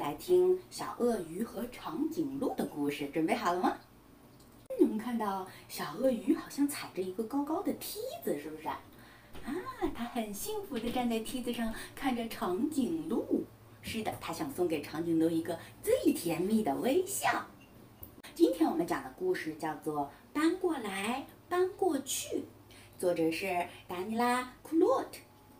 来听小鳄鱼和长颈鹿的故事，准备好了吗？你们看到小鳄鱼好像踩着一个高高的梯子，是不是？它很幸福地站在梯子上，看着长颈鹿。是的，它想送给长颈鹿一个最甜蜜的微笑。今天我们讲的故事叫做《搬过来搬过去》，作者是达尼拉·库洛特。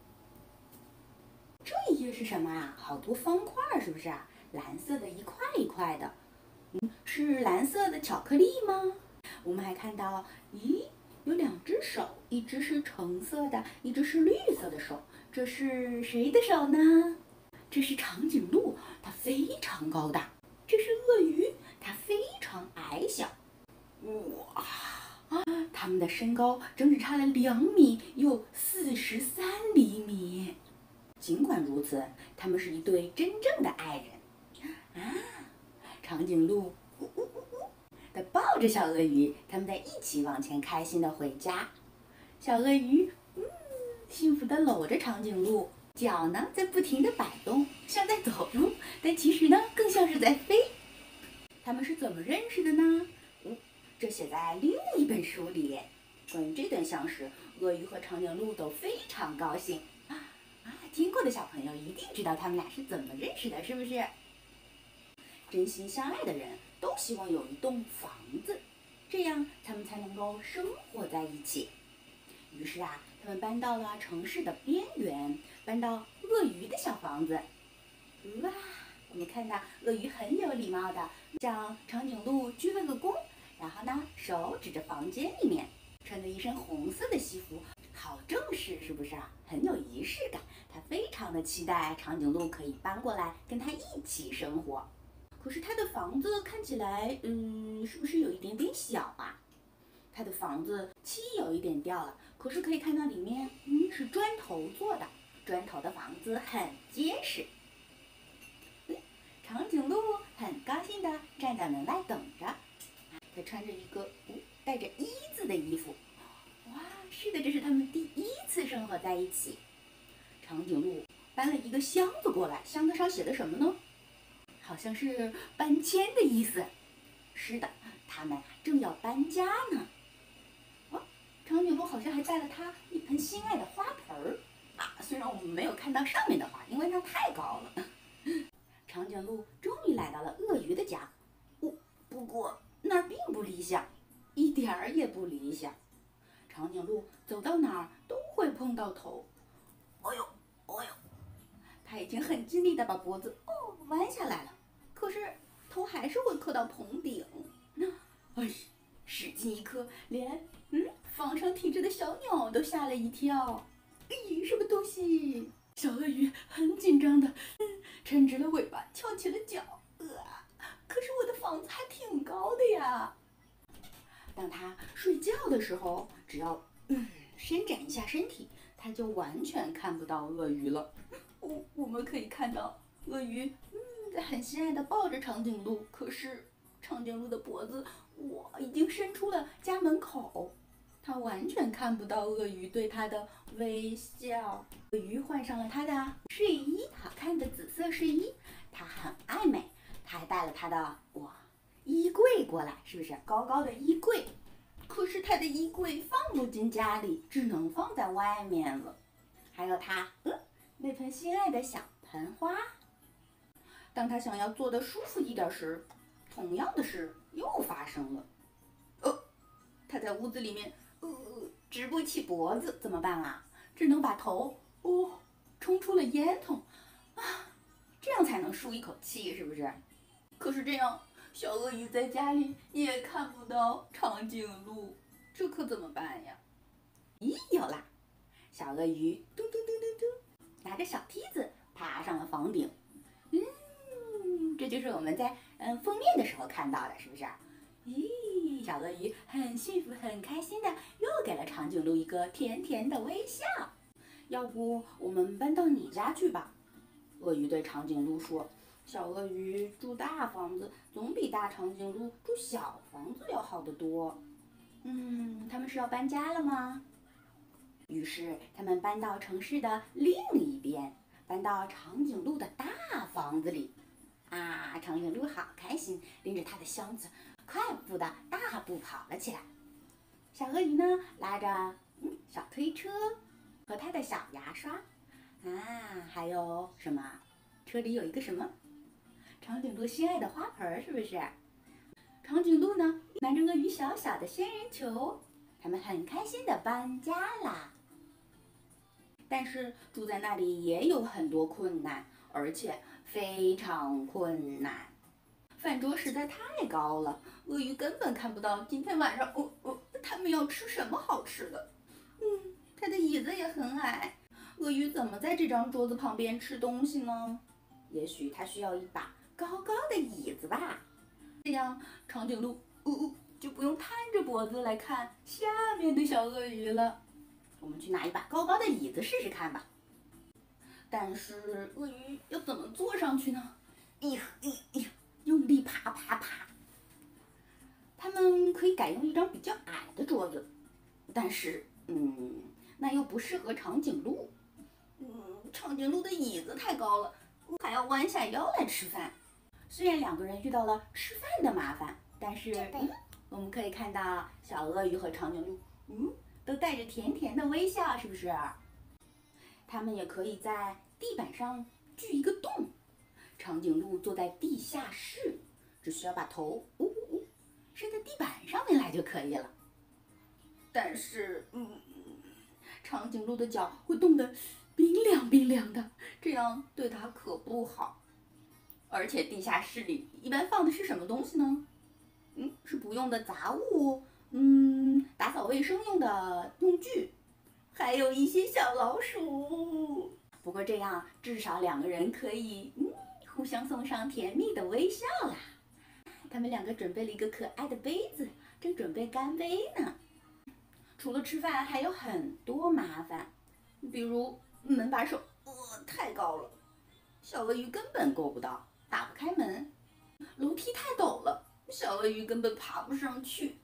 这一页是什么啊？好多方块，是不是啊？蓝色的一块一块的，是蓝色的巧克力吗？我们还看到，有两只手，一只是橙色的，一只是绿色的手，这是谁的手呢？这是长颈鹿，它非常高大；这是鳄鱼，它非常矮小。哇！它们的身高整整差了2米又43厘米。尽管如此，他们是一对真正的爱人。长颈鹿它抱着小鳄鱼，他们在一起往前开心地回家。小鳄鱼幸福地搂着长颈鹿，脚呢在不停地摆动，像在走路，但其实呢更像是在飞。他们是怎么认识的呢？这写在另一本书里。关于这段相识，鳄鱼和长颈鹿都非常高兴。听过的小朋友一定知道他们俩是怎么认识的，是不是？真心相爱的人都希望有一栋房子，这样他们才能够生活在一起。于是他们搬到了城市的边缘，搬到鳄鱼的小房子。我们看到鳄鱼很有礼貌的向长颈鹿鞠了个躬，然后呢手指着房间里面，穿着一身红色的西服，好正式，是不是啊？很有仪式感。他非常的期待长颈鹿可以搬过来跟他一起生活。可是他的房子看起来，是不是有一点点小啊？他的房子漆有一点掉了，可是可以看到里面，是砖头做的，砖头的房子很结实。长颈鹿很高兴地站在门外等着。他穿着一个带着一字的衣服。是的，这是他们第一次生活在一起。长颈鹿搬了一个箱子过来，箱子上写的什么呢？好像是搬迁的意思。是的，他们正要搬家呢。长颈鹿好像还带了他一盆心爱的花盆儿。虽然我们没有看到上面的花，因为它太高了。长颈鹿终于来到了鳄鱼的家。不过那儿并不理想，一点儿也不理想。长颈鹿走到哪儿都会碰到头。他已经很尽力地把脖子弯下来了，可是头还是会磕到棚顶。使劲一磕，连房上停着的小鸟都吓了一跳。什么东西？小鳄鱼很紧张的抻直了尾巴，翘起了脚。可是我的房子还挺高的呀。当他睡觉的时候，只要伸展一下身体，他就完全看不到鳄鱼了。我们可以看到鳄鱼在很心爱地抱着长颈鹿，可是长颈鹿的脖子已经伸出了家门口，它完全看不到鳄鱼对它的微笑。鳄鱼换上了它的睡衣，好看的紫色睡衣，它很爱美。它还带了它的衣柜过来，是不是高高的衣柜？可是它的衣柜放不进家里，只能放在外面了。还有它那盆心爱的小盆花。当他想要坐得舒服一点时，同样的事又发生了。他在屋子里面直不起脖子，怎么办啊？只能把头冲出了烟囱这样才能舒一口气，是不是？可是这样小鳄鱼在家里也看不到长颈鹿，这可怎么办呀？有啦！小鳄鱼嘟嘟嘟嘟嘟，拿着小梯子爬上了房顶。这就是我们在封面的时候看到的，是不是？小鳄鱼很幸福很开心的又给了长颈鹿一个甜甜的微笑。要不我们搬到你家去吧？鳄鱼对长颈鹿说。小鳄鱼住大房子总比大长颈鹿住小房子要好得多。他们是要搬家了吗？于是他们搬到城市的另一边，搬到长颈鹿的大房子里。 啊，长颈鹿好开心，拎着它的箱子，快步的大步跑了起来。小鳄鱼呢，拉着小推车和它的小牙刷，啊，还有什么？车里有一个什么？长颈鹿心爱的花盆，是不是？长颈鹿呢，拿着鳄鱼小小的仙人球，他们很开心的搬家啦。但是住在那里也有很多困难，而且非常困难。饭桌实在太高了，鳄鱼根本看不到今天晚上他们要吃什么好吃的。它的椅子也很矮，鳄鱼怎么在这张桌子旁边吃东西呢？也许它需要一把高高的椅子吧，这样长颈鹿就不用摊着脖子来看下面的小鳄鱼了。我们去拿一把高高的椅子试试看吧。但是鳄鱼要怎么坐上去呢？用力爬。它们可以改用一张比较矮的桌子，但是那又不适合长颈鹿。长颈鹿的椅子太高了，还要弯下腰来吃饭。虽然两个人遇到了吃饭的麻烦，但是我们可以看到小鳄鱼和长颈鹿，都带着甜甜的微笑，是不是？它们也可以在地板上锯一个洞。长颈鹿坐在地下室，只需要把头伸在地板上面来就可以了。但是，长颈鹿的脚会冻得冰凉的，这样对它可不好。而且地下室里一般放的是什么东西呢？是不用的杂物，打扫卫生用的用具，还有一些小老鼠。不过这样至少两个人可以互相送上甜蜜的微笑啦。他们两个准备了一个可爱的杯子，正准备干杯呢。除了吃饭，还有很多麻烦，比如门把手，太高了，小鳄鱼根本够不到，打不开门；楼梯太陡了，小鳄鱼根本爬不上去。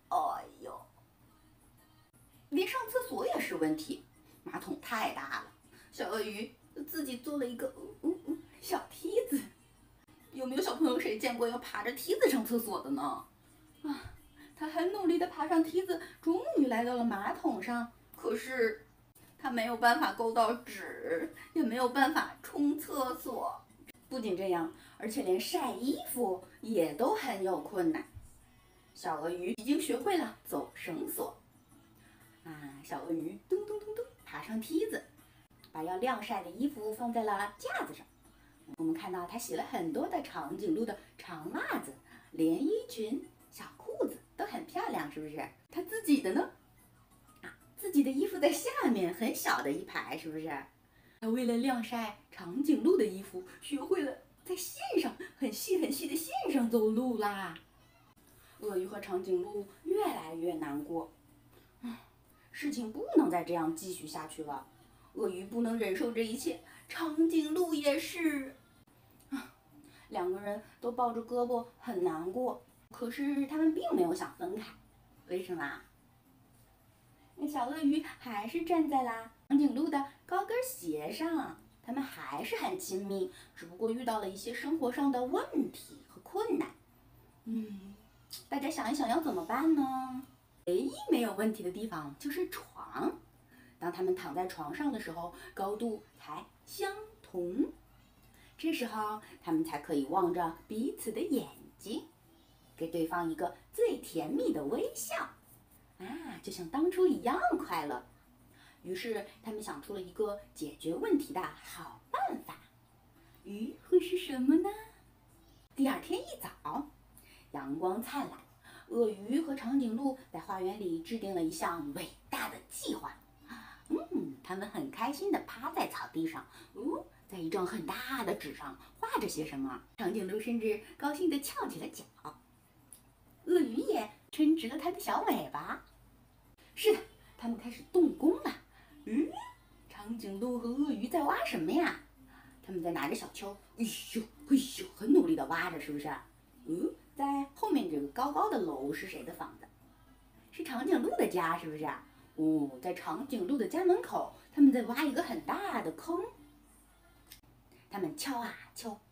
连上厕所也是问题，马桶太大了，小鳄鱼自己做了一个小梯子。有没有小朋友谁见过要爬着梯子上厕所的呢？他很努力地爬上梯子，终于来到了马桶上。可是他没有办法够到纸，也没有办法冲厕所。不仅这样，而且连晒衣服也都很有困难。小鳄鱼已经学会了走绳索。小鳄鱼咚爬上梯子，把要晾晒的衣服放在了架子上。我们看到它洗了很多的长颈鹿的长袜子、连衣裙、小裤子，都很漂亮，是不是？它自己的呢？自己的衣服在下面，很小的一排，是不是？它为了晾晒长颈鹿的衣服，学会了在线上很细的线上走路啦。鳄鱼和长颈鹿越来越难过，事情不能再这样继续下去了。鳄鱼不能忍受这一切，长颈鹿也是。两个人都抱着胳膊很难过，可是他们并没有想分开。为什么？小鳄鱼还是站在了长颈鹿的高跟鞋上，他们还是很亲密，只不过遇到了一些生活上的问题和困难。大家想一想要怎么办呢？唯一没有问题的地方就是床。当他们躺在床上的时候，高度才相同。这时候他们才可以望着彼此的眼睛，给对方一个最甜蜜的微笑，就像当初一样快乐。于是他们想出了一个解决问题的好办法。会是什么呢？第二天一早，阳光灿烂，鳄鱼和长颈鹿在花园里制定了一项伟大的计划。他们很开心地趴在草地上，在一张很大的纸上画着些什么。长颈鹿甚至高兴地翘起了脚，鳄鱼也抻直了它的小尾巴。是的，他们开始动工了。长颈鹿和鳄鱼在挖什么呀？他们在拿着小锹，很努力地挖着，是不是？在后面这个高高的楼是谁的房子？是长颈鹿的家，是不是？在长颈鹿的家门口，他们在挖一个很大的坑。他们敲啊敲，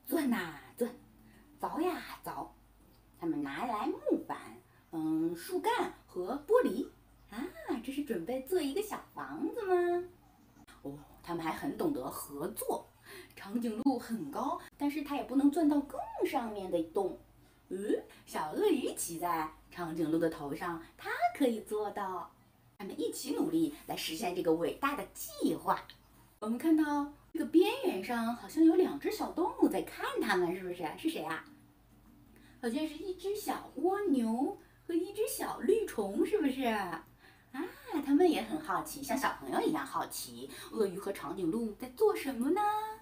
钻呐钻，凿呀凿。他们拿来木板、树干和玻璃啊，这是准备做一个小房子吗？哦，他们还很懂得合作。长颈鹿很高，但是它也不能钻到更上面的洞。小鳄鱼骑在长颈鹿的头上，它可以做到。他们一起努力来实现这个伟大的计划。我们看到这个边缘上好像有2只小动物在看它们，是不是？是谁啊？好像是一只小蜗牛和一只小绿虫，是不是？啊，他们也很好奇，像小朋友一样好奇，鳄鱼和长颈鹿在做什么呢？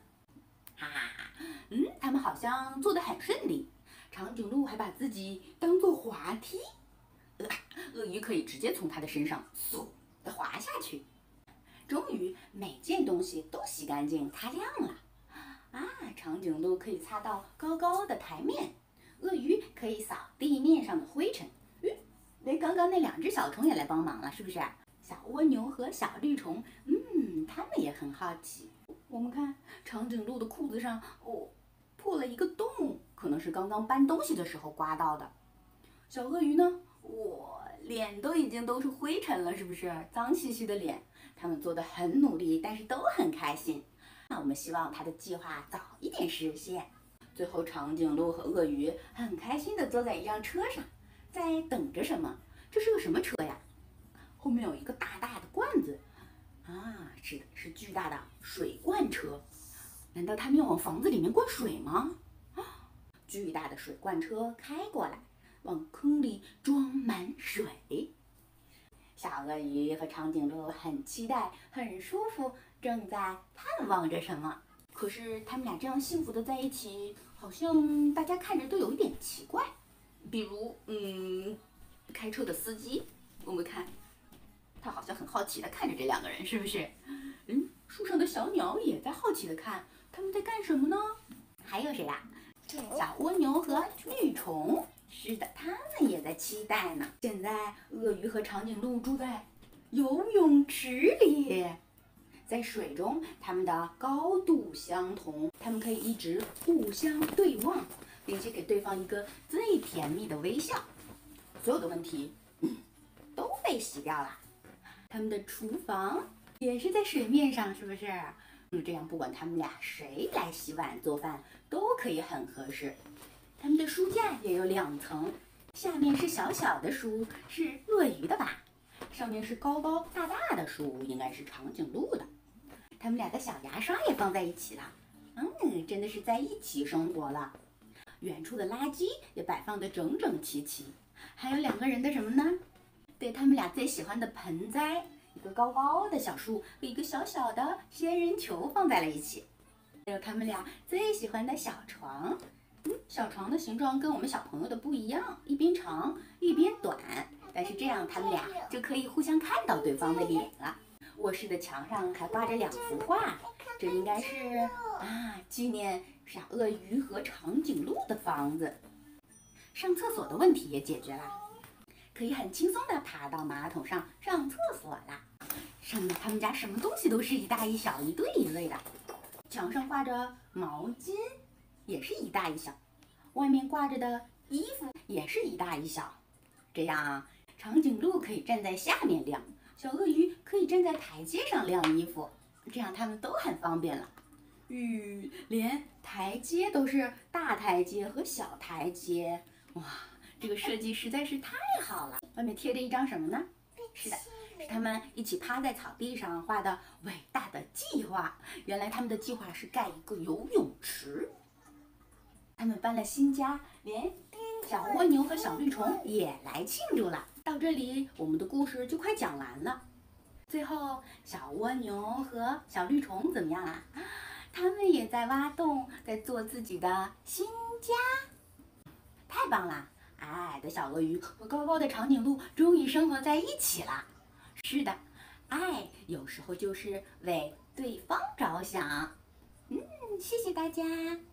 他们好像做得很顺利。长颈鹿还把自己当做滑梯，鳄鱼可以直接从它的身上嗖地滑下去。终于，每件东西都洗干净、擦亮了。长颈鹿可以擦到高高的台面，鳄鱼可以扫地面上的灰尘。连刚刚那2只小虫也来帮忙了，是不是？小蜗牛和小绿虫，它们也很好奇。我们看长颈鹿的裤子上，破了一个洞，可能是刚刚搬东西的时候刮到的。小鳄鱼呢？脸都已经都是灰尘了，是不是？脏兮兮的脸。他们做得很努力，但是都很开心。那我们希望他的计划早一点实现。最后，长颈鹿和鳄鱼很开心地坐在一辆车上，在等着什么？这是个什么车呀？后面有一个大大的罐子。是的，是巨大的水罐车。难道他们要往房子里面灌水吗？巨大的水罐车开过来，往坑里装满水。小鳄鱼和长颈鹿很期待，很舒服，正在盼望着什么。可是他们俩这样幸福的在一起，好像大家看着都有一点奇怪。比如，开车的司机，我们看，他好像很好奇的看着这2个人，是不是？树上的小鸟也在好奇的看，他们在干什么呢？还有谁呀？小蜗牛和绿虫。是的，他们也在期待呢。现在，鳄鱼和长颈鹿住在游泳池里，在水中，它们的高度相同，它们可以一直互相对望，并且给对方一个最甜蜜的微笑。所有的问题，都被洗掉了。他们的厨房也是在水面上，是不是？这样不管他们俩谁来洗碗做饭，都可以很合适。他们的书架也有2层，下面是小小的书，是鳄鱼的吧？上面是高高大大的书，应该是长颈鹿的。他们俩的小牙刷也放在一起了，真的是在一起生活了。远处的垃圾也摆放得整整齐齐，还有2个人的什么呢？对，他们俩最喜欢的盆栽，一个高高的小树和一个小小的仙人球放在了一起。还有他们俩最喜欢的小床。小床的形状跟我们小朋友的不一样，一边长一边短，但是这样他们俩就可以互相看到对方的脸了。卧室的墙上还挂着2幅画，这应该是纪念小鳄鱼和长颈鹿的房子。上厕所的问题也解决了，可以很轻松地爬到马桶上上厕所了。上面他们家什么东西都是一大一小，一对一对的。墙上挂着毛巾，也是一大一小，外面挂着的衣服也是一大一小。这样，长颈鹿可以站在下面晾，小鳄鱼可以站在台阶上晾衣服，这样它们都很方便了。连台阶都是大台阶和小台阶，哇，这个设计实在是太好了。外面贴着一张什么呢？是的，是他们一起趴在草地上画的伟大的计划。原来他们的计划是盖一个游泳池。他们搬了新家，连小蜗牛和小绿虫也来庆祝了。到这里，我们的故事就快讲完了。最后，小蜗牛和小绿虫怎么样啊？他们也在挖洞，在做自己的新家。太棒了！矮矮的小鳄鱼和高高的长颈鹿终于生活在一起了。是的，爱有时候就是为对方着想。谢谢大家。